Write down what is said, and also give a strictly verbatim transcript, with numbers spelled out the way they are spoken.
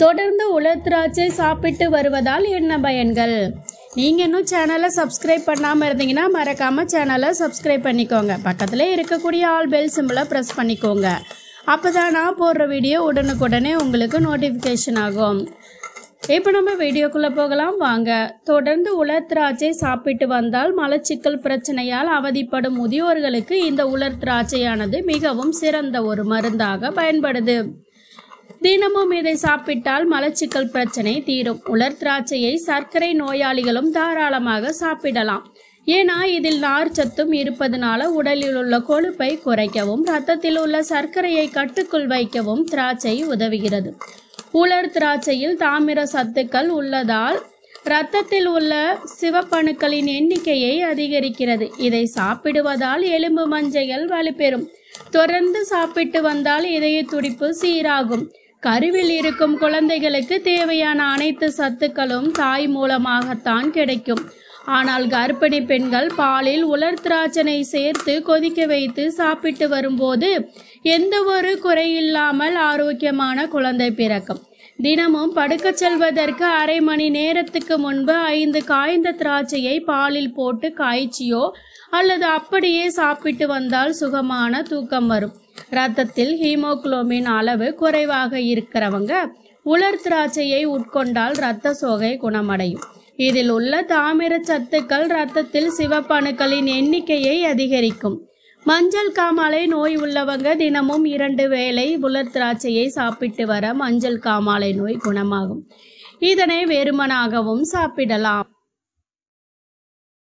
தொடர்ந்து உலர் திராட்சை சாப்பிட்டு வருவதால் என்ன பயன்கள்? நீங்கள் இன்னும் சேனலை சப்ஸ்கிரைப் பண்ணாமல் இருந்தீங்கன்னா மறக்காமல் சேனலை சப்ஸ்கிரைப் பண்ணிக்கோங்க. பக்கத்தில் இருக்கக்கூடிய ஆல் பெல் சிம்பிளை ப்ரெஸ் பண்ணிக்கோங்க. அப்போ தான் நான் போடுற வீடியோ உடனுக்குடனே உங்களுக்கு நோட்டிஃபிகேஷன் ஆகும். இப்போ நம்ம வீடியோக்குள்ளே போகலாம் வாங்க. தொடர்ந்து உலர் திராட்சை சாப்பிட்டு வந்தால் மலச்சிக்கல் பிரச்சனையால் அவதிப்படும் முதியோர்களுக்கு இந்த உலர் திராட்சையானது மிகவும் சிறந்த ஒரு மருந்தாக பயன்படுது. தினமும் இதை சாப்பிட்டால் மலச்சிக்கல் பிரச்சனை தீரும். உலர் திராட்சையை சர்க்கரை நோயாளிகளும் தாராளமாக சாப்பிடலாம். ஏன்னா இதில் நார் சத்தும் இருப்பதனால உடலில் உள்ள கொழுப்பை குறைக்கவும் இரத்தத்தில் உள்ள சர்க்கரையை கட்டுக்குள் வைக்கவும் திராட்சை உதவுகிறது. உலர் திராட்சையில் தாமிர சத்துக்கள் உள்ளதால் இரத்தத்தில் உள்ள சிவப்பணுக்களின் எண்ணிக்கையை அதிகரிக்கிறது. இதை சாப்பிடுவதால் எலும்பு மஞ்சைகள் வலுப்பெறும். தொடர்ந்து சாப்பிட்டு வந்தால் இதய துடிப்பு சீராகும். கருவில் இருக்கும் குழந்தைகளுக்கு தேவையான அனைத்து சத்துக்களும் தாய் மூலமாகத்தான் கிடைக்கும். ஆனால் கர்ப்பிணி பெண்கள் பாலில் உலர் திராட்சை சேர்த்து கொதிக்க வைத்து சாப்பிட்டு வரும்போது எந்த ஒரு குறையில்லாமல் ஆரோக்கியமான குழந்தை பிறக்கும். தினமும் படுக்க செல்வதற்கு அரை மணி நேரத்துக்கு முன்பு ஐந்து காய்ந்த திராட்சையை பாலில் போட்டு காய்ச்சியோ அல்லது அப்படியே சாப்பிட்டு வந்தால் சுகமான தூக்கம் வரும். இரத்தத்தில் ஹீமோகுளோபின் அளவு குறைவாக இருக்கிறவங்க உலர் திராட்சையை உட்கொண்டால் இரத்த சோகை குணமடையும். இதில் உள்ள தாமிர சத்துக்கள் இரத்தத்தில் சிவப்பணுக்களின் எண்ணிக்கையை அதிகரிக்கும். மஞ்சள் காமாலை நோய் உள்ளவங்க தினமும் இரண்டு வேளை உலர் திராட்சையை சாப்பிட்டு வர மஞ்சள் காமாலை நோய் குணமாகும். இதனை வெறுமனாகவும் சாப்பிடலாம்.